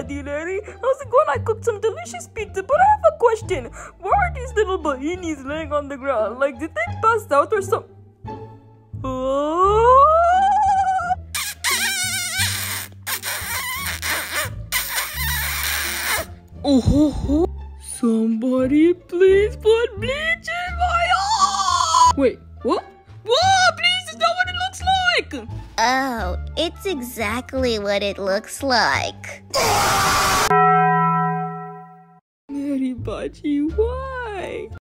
buddy Larry. How's it going? I cooked some delicious pizza, but I have a question. Where are these little bahinis laying on the ground? Like, did they pass out or something? Oh, somebody please put bleach in my eye! Wait, what? Whoa, please, is that what it looks like? Oh, it's exactly what it looks like. Mary Baji, why?